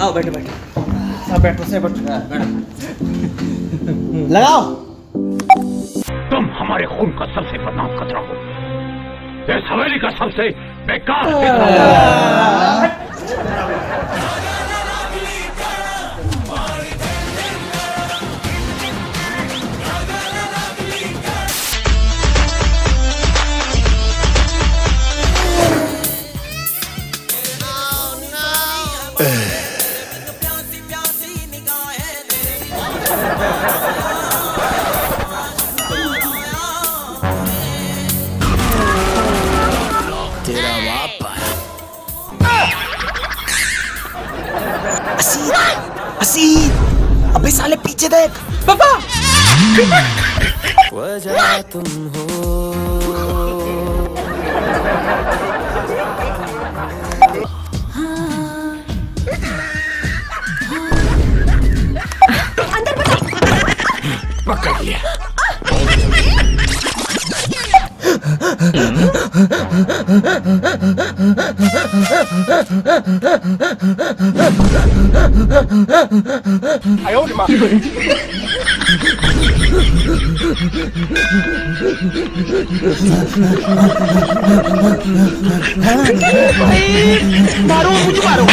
आओ बैठो बैठो, सब बैठो से बैठो। लगाओ। तुम हमारे खून का सबसे बदनाम खतरा हो, इस हवेली का सबसे बेकार। असीर, अबे साले पीछे देख। पापा वजह तुम हो। अंदर पकड़ लिया। मारो मुझे मारो।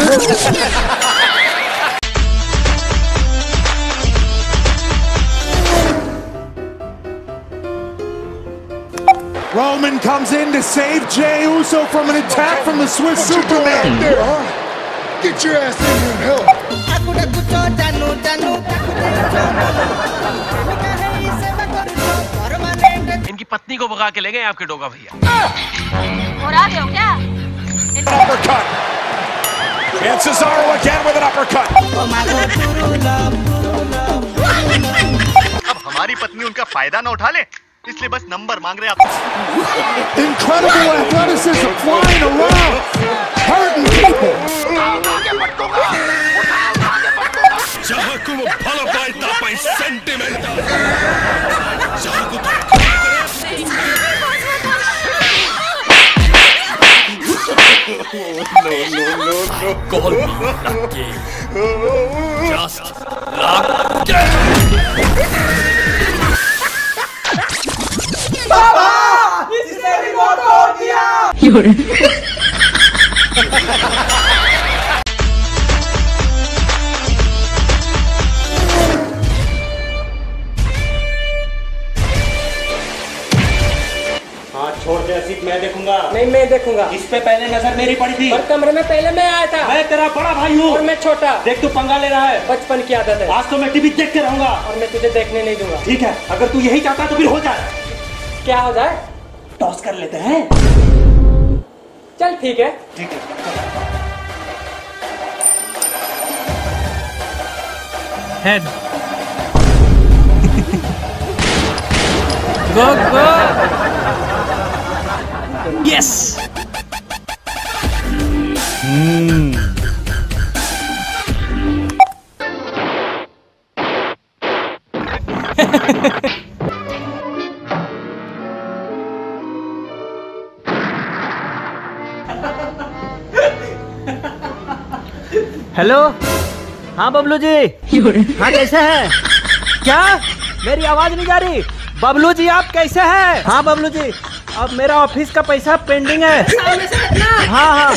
Roman comes in to save Jey Uso from an attack from the Swiss Superman. There, huh? Get your ass in here and help. इनकी पत्नी को भगा के ले गए आपके डोगा भैया। और आ गए हो क्या? Uppercut. And Cesaro again with an uppercut. अब हमारी पत्नी उनका फायदा ना उठा ले, इसलिए बस नंबर मांग रहे आप। Incredible athleticism flying around, hurting people. छोड़ दे असीत, मैं देखूंगा। नहीं मैं देखूंगा। इस पे पहले नजर मेरी पड़ी थी। और कमरे में पहले मैं आया था। मैं तेरा बड़ा भाई हूँ और मैं छोटा। देख तू पंगा ले रहा है। बचपन की आदत है। आज तो मैं टीवी देख के रहूंगा और मैं तुझे देखने नहीं दूंगा। ठीक है, अगर तू यही चाहता तो फिर हो जाए। क्या हो जाए? टॉस कर लेते हैं। चल ठीक है। ठीक है। Head. Go go. Yes. Hello, हाँ बबलू जी। हाँ कैसे हैं? क्या मेरी आवाज नहीं जा रही? बबलू जी आप कैसे हैं? हाँ बबलू जी, अब मेरा ऑफिस का पैसा पेंडिंग है। हाँ हाँ।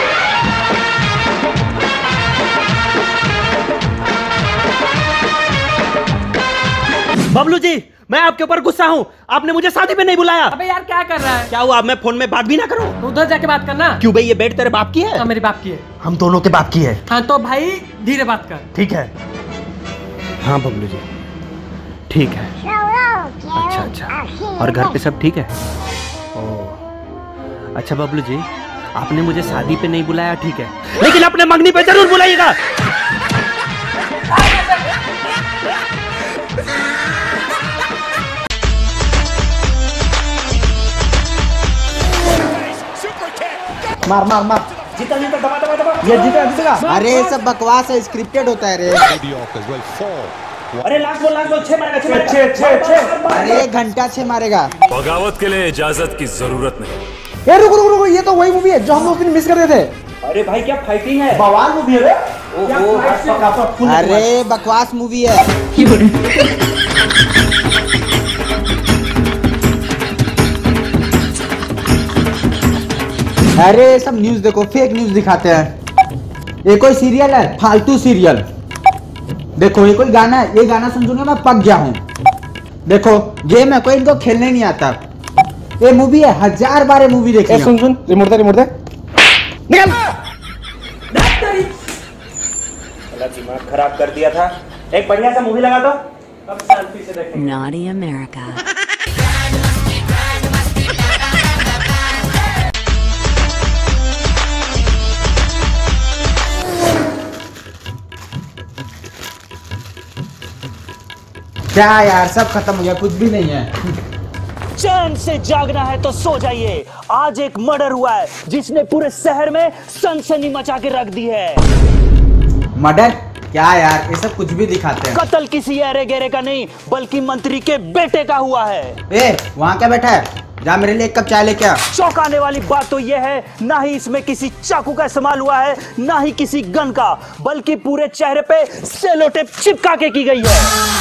बबलू जी मैं आपके ऊपर गुस्सा हूँ, आपने मुझे शादी पे नहीं बुलाया। अबे यार क्या कर रहा है? क्या हुआ, मैं फोन में बात भी ना करूँ? तो उधर जाके बात करना। क्यों भाई, ये बेड तेरे बाप की है? हाँ मेरे बाप की है। हम दोनों के बाप की है। हाँ तो भाई धीरे बात कर। ठीक है। हाँ बबलू जी ठीक है। अच्छा अच्छा, और घर पे सब ठीक है? ओह अच्छा बबलू जी, आपने मुझे शादी पे नहीं बुलाया ठीक है, लेकिन अपने मंगनी पे जरूर बुलाइएगा। मार मार मार, जीता जीता, दबा दबा दबा, ये जीता जीतेगा। अरे सब बकवास है, स्क्रिप्टेड होता है रे। अरे लास्ट बोल 6 मारेगा, 6। अरे घंटा 6 मारेगा। बगावत के लिए इजाजत की जरूरत नहीं। ये रुको रुको रुको, ये तो वही मूवी है जो हम उस दिन मिस कर रहे थे। अरे भाई क्या फाइटिंग है, बवाल मूवी है रे। अरे बकवास मूवी है। अरे सब न्यूज देखो, फेक न्यूज दिखाते हैं। ये कोई सीरियल है, फालतू सीरियल। देखो ये कोई गाना है, ये गाना सुन सुन के मैं पक गया हूँ। देखो गेम है, कोई इनको खेलने नहीं आता। ये मूवी है, 1000 बार ये मूवी देखी। सुन सुन, रिमोट दे निकल। दिमाग खराब कर दिया था। एक बढ़िया सा मूवी लगा दो, अब शांति से देखेंगे। Naughty America. क्या यार, सब खत्म हो गया, कुछ भी नहीं है। चैन से जागना है तो सो जाइए। आज एक मर्डर हुआ है जिसने पूरे शहर में सनसनी मचा के रख दी है। मर्डर? क्या यार, ये सब कुछ भी दिखाते हैं। कत्ल किसी अरे गेरे का नहीं, बल्कि मंत्री के बेटे का हुआ है। ए, वहाँ क्या बैठा है? जा मेरे लिए एक कप चाय लेके आ। चौंकाने वाली बात तो यह है, ना ही इसमें किसी चाकू का इस्तेमाल हुआ है, ना ही किसी गन का, बल्कि पूरे चेहरे पे सेलो टेप चिपका के की गई है।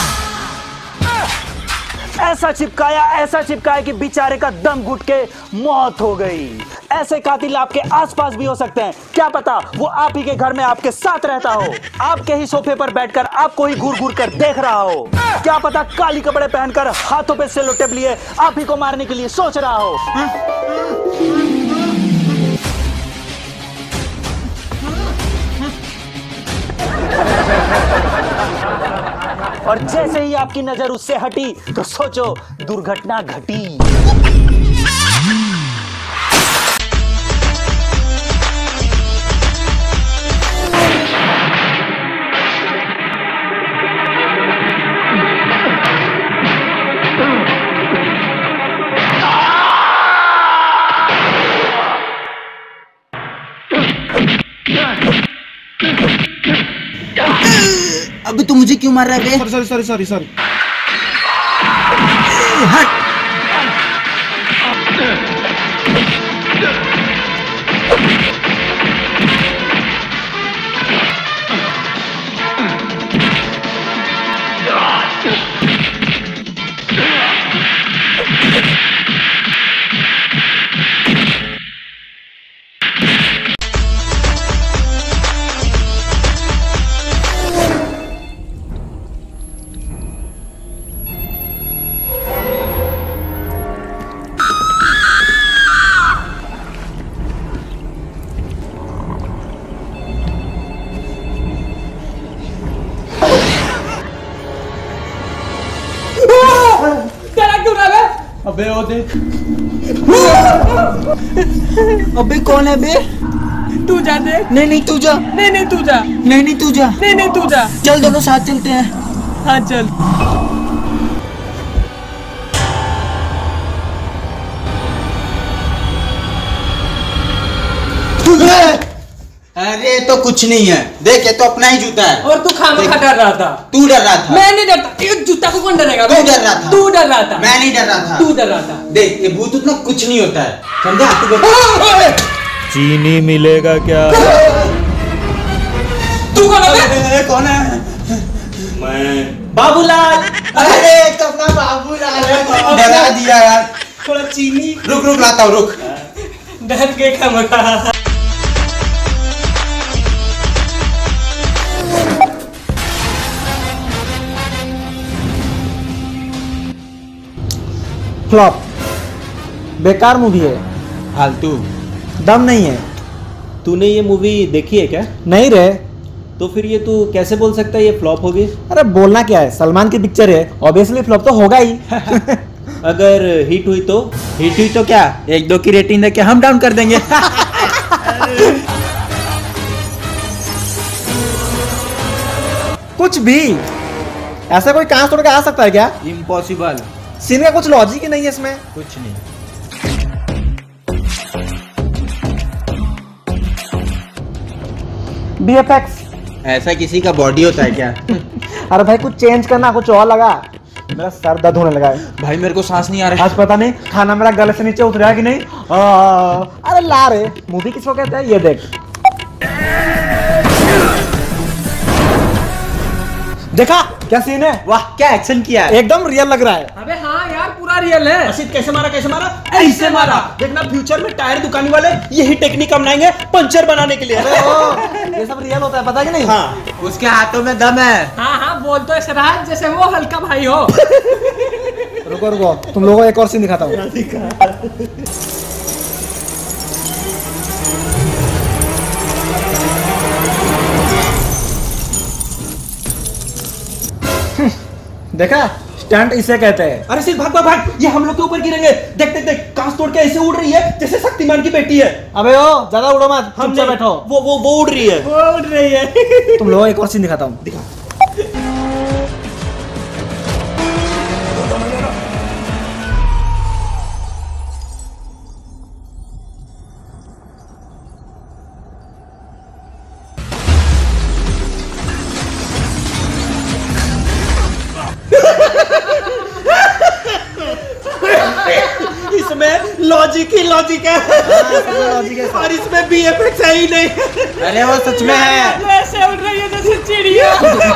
ऐसा चिपकाया कि बेचारे का दम घुट के मौत हो गई। ऐसे कातिल आपके आसपास भी हो सकते हैं, क्या पता वो आप ही के घर में आपके साथ रहता हो, आपके ही सोफे पर बैठकर आपको ही घूर घूर कर देख रहा हो। क्या पता काली कपड़े पहनकर हाथों पे सेलो टेप लिए आप ही को मारने के लिए सोच रहा हो। और जैसे ही आपकी नजर उससे हटी तो सोचो दुर्घटना घटी। अबे तू मुझे क्यों मार रहा है बे? Sorry. हट। अबे ओ देख। अबे कौन है बे? तू जा दे। नहीं तू जा। नहीं तू जा। नहीं तू जा। नहीं तू जा। चल दोनों साथ चलते हैं। हाँ चल। अरे तो कुछ नहीं है, देख ये तो अपना ही जूता है। और तू खामखा डर रहा था। तू डर रहा था। मैं नहीं डरता, एक जूता को कौन डरेगा? तू डर रहा था। तू डर रहा था। मैं नहीं डर रहा था। तू डर रहा था। देख ये भूत उतना कुछ नहीं होता है, समझा? तू चीनी मिलेगा क्या? तू कौन है? कौन है? मैं बाबूलाल। अरे कपड़ा बाबूलाल है, डरा दिया यार। थोड़ा चीनी। रुक लाता हूँ, रुक। डर के खामखा। फ्लॉप, बेकार मूवी है, फालतू, दम नहीं है। तूने ये मूवी देखी है क्या? नहीं रे। तो फिर ये तू कैसे बोल सकता है ये फ्लॉप होगी? अरे बोलना क्या है, सलमान की पिक्चर है, ऑब्वियसली फ्लॉप तो होगा ही। अगर हिट हुई तो? हिट हुई तो क्या, 1-2 की रेटिंग देके हम डाउन कर देंगे। कुछ भी ऐसा कोई कांच तोड़ के आ सकता है क्या? इम्पॉसिबल। सीन का कुछ लॉजिक ही नहीं है इसमें। कुछ नहीं। VFX ऐसा किसी का बॉडी होता है क्या? अरे भाई कुछ चेंज करना, कुछ और लगा। मेरा सर दर्द होने लगा है भाई, मेरे को सांस नहीं आ रहा है। आज पता नहीं खाना मेरा गले से नीचे उतरा कि नहीं। अरे ला रे, मूवी किसको कहते हैं ये देख। देखा क्या सीन है? वाह क्या एक्शन किया है, एकदम रियल लग रहा है। अबे हाँ यार पूरा रियल है। असित कैसे मारा ऐसे मारा। देखना फ्यूचर में टायर दुकानी वाले यही टेक्निक अपनाएंगे पंचर बनाने के लिए। ये सब रियल होता है, पता कि नहीं? हाँ। उसके हाथों में दम है। हाँ हाँ बोल तो ऐसे रहा जैसे वो हल्का भाई हो। रुको रुको, तुम लोगों को एक और सीन दिखाता हूँ। देखा, स्टंट इसे कहते हैं। अरे सिर्फ भाग भाग भाग, ये हम लोग के ऊपर गिरेंगे। देख देख देख, कांच तोड़ के ऐसे उड़ रही है जैसे शक्तिमान की बेटी है। अबे ओ ज्यादा उड़ो मत, चुपचाप बैठो। वो उड़ रही है, वो उड़ रही है। तुम लोगों को एक और सीन दिखाता हूँ। दिखा। इसमें लॉजिक ही लॉजिक है। और इसमें VFX है ही नहीं। अरे वो सच में है। ऐसे उड़ रही है जैसे चिड़िया।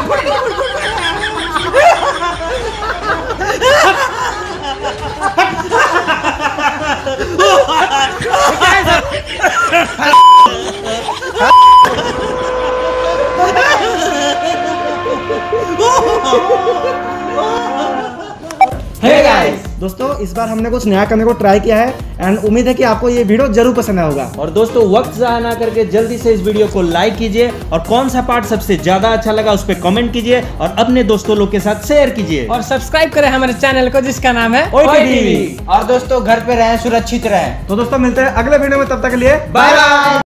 हे गाइस, दोस्तों इस बार हमने कुछ नया करने को ट्राई किया है एंड उम्मीद है कि आपको ये वीडियो जरूर पसंद आएगा। और दोस्तों वक्त ज़ाया ना करके जल्दी से इस वीडियो को लाइक कीजिए और कौन सा पार्ट सबसे ज्यादा अच्छा लगा उस पर कमेंट कीजिए और अपने दोस्तों लोग के साथ शेयर कीजिए और सब्सक्राइब करें हमारे चैनल को जिसका नाम है और दोस्तों घर पे रहें, सुरक्षित रहें। तो दोस्तों मिलते हैं अगले वीडियो में, तब तक के लिए बाय बाय।